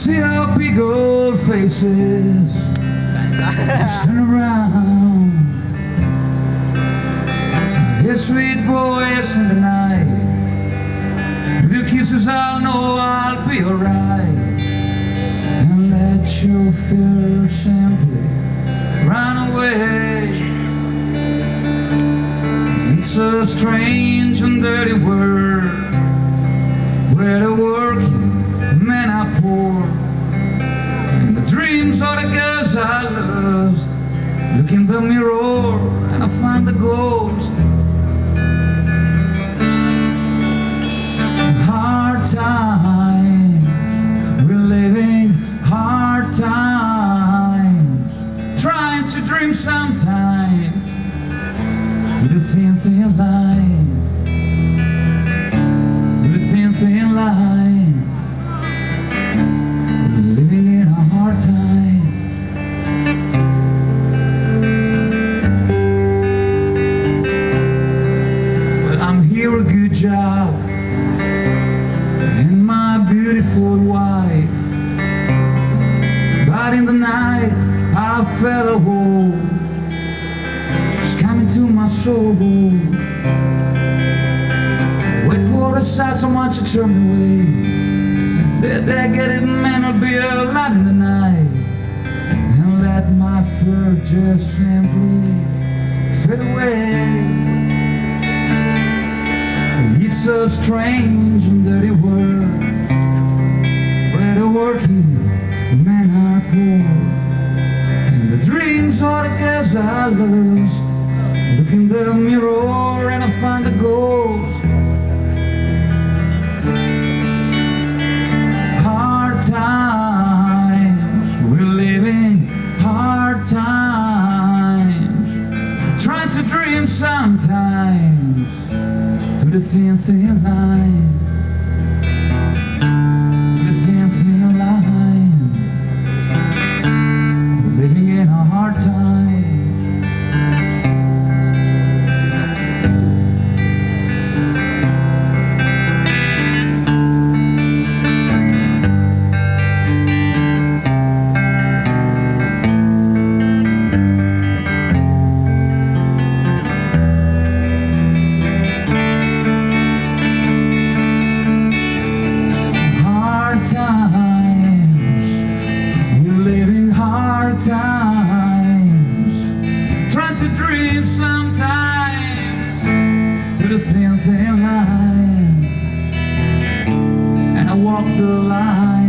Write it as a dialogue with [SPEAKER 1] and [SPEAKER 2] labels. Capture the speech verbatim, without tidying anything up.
[SPEAKER 1] see our big old faces just turn around. Your sweet voice in the night, with your kisses I'll know I'll be alright. And let your fear simply run away. It's a strange and dirty world where the working men are poor, and the dreams of the girls I lost. Look in the mirror and I find the ghost. Hard times, we're living hard times, trying to dream sometimes through the thin, thin line, through the thin, thin line. We're living in a hard time. Well, I'm here a good job and my beautiful wife, but in the night I felt a hole coming to my soul. Wait for the sight, someone to turn me away. That they get it, man, I'll be a light in the night, and let my fear just simply fade away. It's a strange and dirty world where the working men are poor, and the dreams of the girls I lost. Look in the mirror and I find a ghost. Hard times, we're living hard times, trying to dream sometimes through the thin, thin line, through the thin, thin line. We're living in a hard time. Times, trying to dream sometimes through the thin, thin line, and I walk the line.